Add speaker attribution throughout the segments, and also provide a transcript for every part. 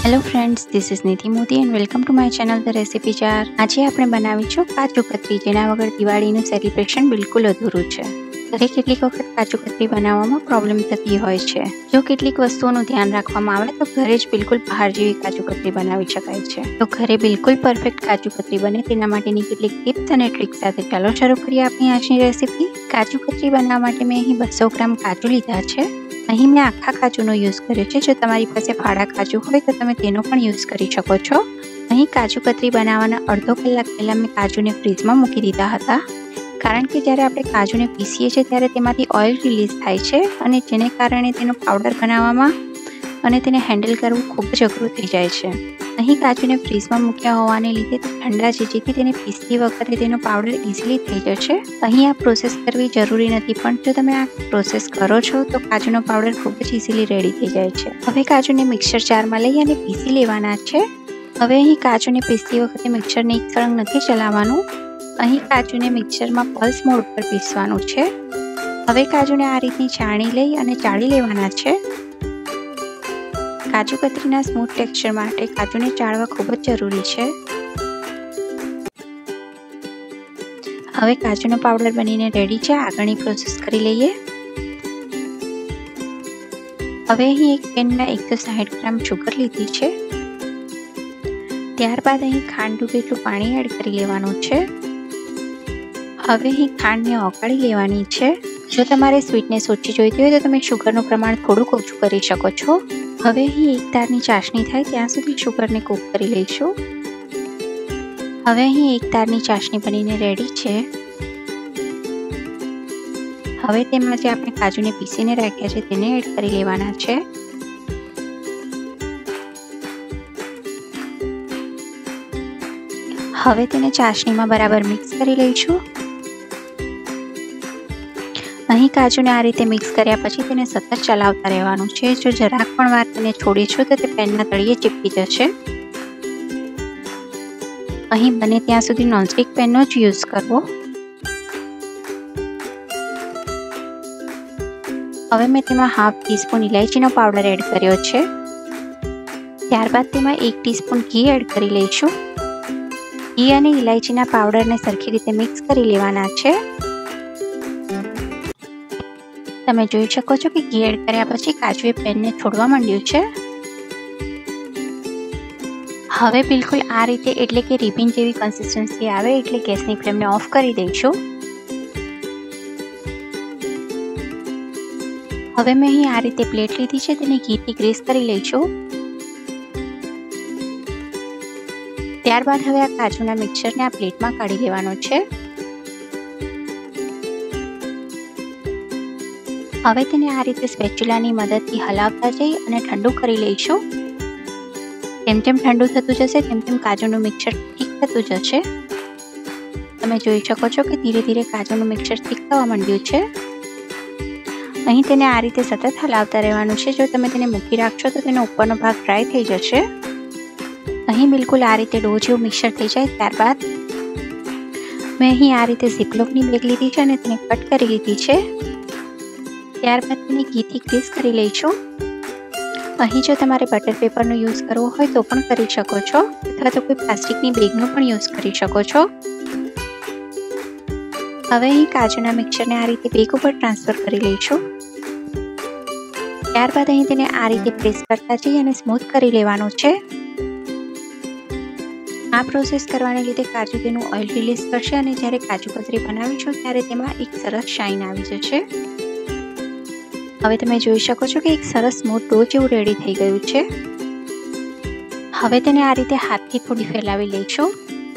Speaker 1: Hello friends, this is Nidhi Modi and welcome to my channel the recipe jar. આજે આપણે બનાવીશું કાજુ કતરી, જેના વગર દિવાળીનું સેલિબ્રેશન બિલકુલ અધૂરું છે। ઘરે કેટલીક વખત કાજુ કતરી બનાવવામાં પ્રોબ્લેમ થતી હોય છે। જો કેટલીક વસ્તુઓનું ધ્યાન રાખવામાં આવે તો ઘરે જ બિલકુલ બહાર જેવી કાજુ કતરી બનાવી શકાય છે। તો ઘરે બિલકુલ પરફેક્ટ કાજુ કતરી બને તેના માટેની કેટલીક ટિપ્સ અને ટ્રિક્સ સાથે ચાલો શરૂ કરીએ આપણી આજની રેસીપી। કાજુ કતરી બનાવવા માટે મેં અહીં 200 ગ્રામ કાજુ લીધા છે। અહીં મેં આખા કાજુનો યુઝ કર્યો છે। જો તમારી પાસે ફાડા કાજુ હોય તો તમે તેનો પણ યુઝ કરી શકો છો। અહીં કાજુ કતરી બનાવવાના અડધો કલાક પહેલાં મેં કાજુને ફ્રીઝમાં મૂકી દીધા હતા, કારણ કે જ્યારે આપણે કાજુને પીસીએ છીએ ત્યારે તેમાંથી ઓઇલ રિલીઝ થાય છે અને જેને કારણે તેનો પાવડર બનાવવામાં અને તેને હેન્ડલ કરવું ખૂબ જ અઘરું થઈ જાય છે। અહીં કાજુને ફ્રીઝમાં મૂક્યા હોવાને લીધે તે ઠંડા છે, જેથી તેને પીસતી વખતે તેનો પાવડર ઇઝીલી થઈ જશે। અહીં આ પ્રોસેસ કરવી જરૂરી નથી, પણ જો તમે આ પ્રોસેસ કરો છો તો કાજુનો પાવડર ખૂબ જ ઇઝીલી રેડી થઈ જાય છે। હવે કાજુને મિક્સર જારમાં લઈ અને પીસી લેવાના છે। હવે અહીં કાજુને પીસતી વખતે મિક્સરને એક સળંગ નથી ચલાવવાનું। અહીં કાજુને મિક્સરમાં પલ્સ મોડ પર પીસવાનું છે। હવે કાજુને આ રીતની ચાળણી લઈ અને ચાળી લેવાના છે। કાજુ કતરીના સ્મૂથ ટેક્સચર માટે કાજુને ચાળવા ખૂબ જ જરૂરી છે। હવે કાજુનો પાવડર બનીને રેડી છે। આગળની પ્રોસેસ કરી લઈએ। હવે અહીં એક પેનમાં 160 ગ્રામ શુગર લીધી છે। ત્યારબાદ અહીં ખાંડ ડૂબે એટલું પાણી એડ કરી લેવાનું છે। હવે અહીં ખાંડને ઓગાળી લેવાની છે। જો તમારે સ્વીટનેસ ઓછી જોઈતી હોય તો તમે શુગરનું પ્રમાણ થોડુંક ઓછું કરી શકો છો। હવે અહીં એક તારની ચાસણી થાય ત્યાં સુધી શુગરને કૂક કરી લઈશું। હવે અહીં એક તારની ચાસણી બનીને રેડી છે। હવે તેમાં જે આપણે કાજુને પીસીને રાખ્યા છે તેને એડ કરી લેવાના છે। હવે તેને ચાસણીમાં બરાબર મિક્સ કરી લઈશું। અહીં કાજુને આ રીતે મિક્સ કર્યા પછી તેને સતત ચલાવતા રહેવાનું છે। જો જરાક પણ વાર તેને છોડીશું તો તે પેનના તળિયે ચીપકી જશે। અહીં બને ત્યાં સુધી નોનસ્ટિક પેનનો જ યુઝ કરવો। હવે મેં તેમાં હાફ ટીસ્પૂન ઇલાયચીનો પાવડર એડ કર્યો છે। ત્યારબાદ તેમાં 1 ટીસ્પૂન ઘી એડ કરી લઈશું। ઘી અને ઇલાયચીના પાવડરને સરખી રીતે મિક્સ કરી લેવાના છે। તમે જોઈ શકો છો કે ઘી એડ કર્યા પછી કાજુએ પેનને છોડવા માંડ્યું છે। હવે બિલકુલ આ રીતે એટલે કે રિબિન જેવી કન્સિસ્ટન્સી આવે એટલે ગેસની ફ્લેમને ઓફ કરી દઈશું। હવે મેં અહીં આ રીતે પ્લેટ લીધી છે, તેને ઘીથી ગ્રીસ કરી લઈશું। ત્યારબાદ હવે આ કાજુના મિક્સરને આ પ્લેટમાં કાઢી લેવાનો છે। હવે તેને આ રીતે સ્પેચ્યુલાની મદદથી હલાવતા જઈ અને ઠંડુ કરી લઈશું। જેમ જેમ ઠંડુ થતું જશે તેમ તેમ કાજુનું મિક્સર ઠીક થતું જશે। તમે જોઈ શકો છો કે ધીરે ધીરે કાજુનું મિક્સર ઠીક થવા માંડ્યું છે। અહીં તેને આ રીતે સતત હલાવતા રહેવાનું છે। જો તમે તેને મૂકી રાખશો તો તેનો ઉપરનો ભાગ ડ્રાય થઈ જશે। અહીં બિલકુલ આ રીતે ડો જેવું મિક્સર થઈ જાય ત્યારબાદ મેં અહીં આ રીતે ઝીપલોકની બેગ લીધી છે અને તેને કટ કરી લીધી છે। ત્યારબાદ તેને ઘીથી ગ્રીસ કરી લઈશું। અહીં જો તમારે બટર પેપરનો યુઝ કરવો હોય તો પણ કરી શકો છો, અથવા તો કોઈ પ્લાસ્ટિકની બેગનો પણ યુઝ કરી શકો છો। હવે અહીં કાજુના મિક્સરને આ રીતે બેગ ઉપર ટ્રાન્સફર કરી લઈશું। ત્યારબાદ અહીં તેને આ રીતે પ્રેસ કરતા જઈ અને સ્મૂથ કરી લેવાનું છે। આ પ્રોસેસ કરવાને લીધે કાજુ તેનું ઓઇલ રિલીઝ કરશે અને જ્યારે કાજુ કતરી બનાવીશું ત્યારે તેમાં એક સરસ શાઇન આવી જશે। હવે તમે જોઈ શકો છો કે એક સરસ સ્મૂથ ડો જેવું રેડી થઈ ગયું છે। હવે તેને આ રીતે હાથથી થોડી ફેલાવી લઈશું।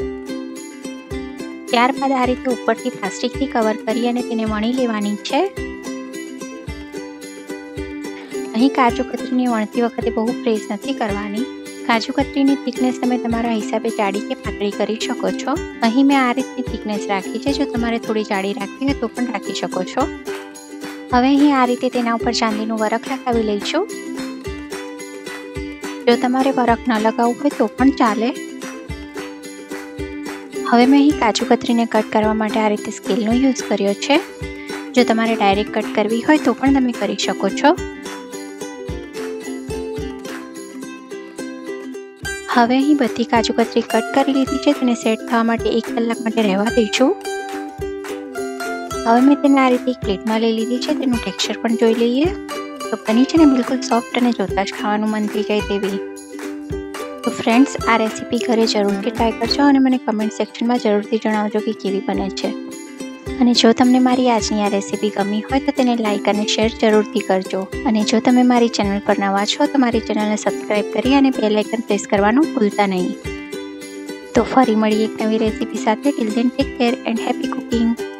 Speaker 1: ત્યારબાદ આ રીતે ઉપરથી પ્લાસ્ટિકથી કવર કરી અને તેને વણી લેવાની છે। અહીં કાજુ કતરીને વણતી વખતે બહુ પ્રેસ નથી કરવાની। કાજુ કતરીની થિકનેસ તમે તમારા હિસાબે જાડી કે પાતળી કરી શકો છો। અહીં મેં આ રીતની થિકનેસ રાખી છે। જો તમારે થોડી જાડી રાખવી હોય તો પણ રાખી શકો છો। હવે અહીં આ રીતે તેના ઉપર ચાંદીનું વરખ લગાવી લઈશું। જો તમારે વરખ ન લગાવવું હોય તો પણ ચાલે। હવે મેં અહીં કાજુ કતરીને કટ કરવા માટે આ રીતે સ્કેલનો યુઝ કર્યો છે। જો તમારે ડાયરેક્ટ કટ કરવી હોય તો પણ તમે કરી શકો છો। હવે અહીં બધી કાજુ કતરી કટ કરી લીધી છે. તેને સેટ થવા માટે 1 કલાક માટે રહેવા દઈશું. હવે મેં તેને આ રીતે એક પ્લેટમાં લઈ લીધી છે. તેનું ટેક્સચર પણ જોઈ લઈએ. તો બની છે ને બિલકુલ સોફ્ટ અને જોતા જ ખાવાનું મન થઈ જાય તેવી. તો ફ્રેન્ડ્સ, આ રેસીપી ઘરે જરૂરથી ટ્રાય કરજો અને મને કમેન્ટ સેક્શનમાં જરૂરથી જણાવજો કે કેવી બને છે. અને જો તમને મારી આજની આ રેસીપી ગમી હોય તો તેને લાઇક અને શેર જરૂરથી કરજો. અને જો તમે મારી ચેનલ પર નવા છો તો મારી ચેનલને સબસ્ક્રાઈબ કરી અને બેલ આઇકન પ્રેસ કરવાનું ભૂલતા નહીં. તો ફરી મળીએ એક નવી રેસીપી સાથે. Till then take care and happy cooking.